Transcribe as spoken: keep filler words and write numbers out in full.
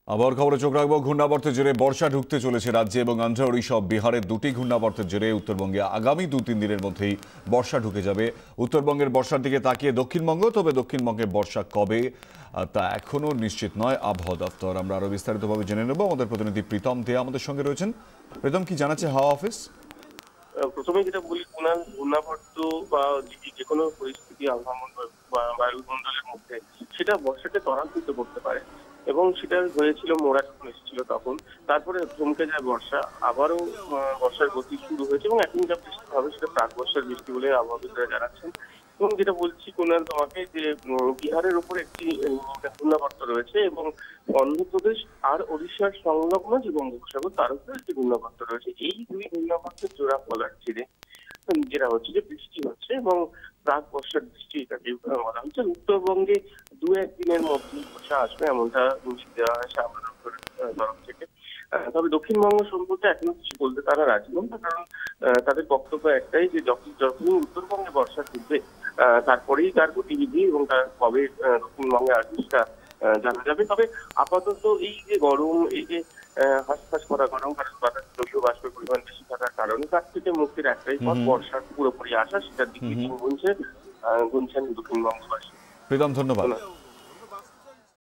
আবহাওয়ার খবরে চোখ রাখবো। ঘূর্ণাবর্তের জেরে বর্ষা ঢুকতে চলেছে রাজ্যে এবং আন্ধ্র, ওড়িশা, বিহারের দুটি ঘূর্ণাবর্তের জেরে উত্তরবঙ্গে আগামী দু তিন দিনের মধ্যেই বর্ষা ঢুকে যাবে। উত্তরবঙ্গের বর্ষার দিকে তাকিয়ে দক্ষিণবঙ্গ, তবে দক্ষিণবঙ্গে বর্ষা কবে তা এখনো নিশ্চিত নয় আবহাওয়া দপ্তর। আমরা আরো বিস্তারিতভাবে জেনে নেব। আমাদের প্রতিনিধি প্রীতম দে আমাদের সঙ্গে রয়েছেন। প্রীতম, কি জানাচ্ছে হাওয়া অফিস? প্রথমে যেটা বলি, কোনাল ঘূর্ণাবর্ত বা যে কোনো পরিস্থিতি আবহাওয়া বা বায়ুমণ্ডলের মধ্যে সেটা বর্ষাকে ত্বরান্বিত করতে পারে এবং সেটা হয়েছিল মোড়া যখন এসেছিল তখন। তারপরে থমকে যায় বর্ষা, আবারও বর্ষার গতি শুরু হয়েছে এবং এখন যা বৃষ্টি হবে সেটা প্রাক বর্ষার বৃষ্টি বলে আবহাওয়াবিদরা জানাচ্ছেন। এবং যেটা বলছি কোনাল তোমাকে, যে বিহারের উপর একটি ঘূর্ণাবর্ত রয়েছে এবং অন্ধ্রপ্রদেশ আর ওড়িশার সংলগ্ন যে বঙ্গোপসাগর তার উপরে একটি ঘূর্ণাবর্ত রয়েছে। এই দুই ঘূর্ণাবর্তের জোড়া ফলার ছিঁড়ে যেটা হচ্ছে যে বৃষ্টি হচ্ছে এবং প্রাক বর্ষার বৃষ্টি এটাকে বলা হচ্ছে। উত্তরবঙ্গে দু একদিনের মধ্যে বর্ষা আসবে এমনটা দেওয়া হয়েছে আবহাওয়া দপ্তরের তরফ থেকে। তবে দক্ষিণবঙ্গ সম্পর্কে এখনো কিছু বলতে তারা রাজি নন, কারণ তাদের বক্তব্য একটাই যে যখন যখনই উত্তরবঙ্গে বর্ষা ঢুকবে তারপরেই তার গতিবিধি এবং তার কবে দক্ষিণবঙ্গে আসবে সেটা জানা যাবে। তবে আপাতত এই যে গরম, এই যে হাসফাস করা গরম, কারণ বাতাস জলীয় বাষ্পের পরিমাণ বেশি থাকার কারণে তার থেকে মুক্তির একটাই পথ বর্ষার পুরোপুরি আসা, সেটার দিকে গুনছে গুনছেন দক্ষিণবঙ্গবাসী। প্রীতম, ধন্যবাদ।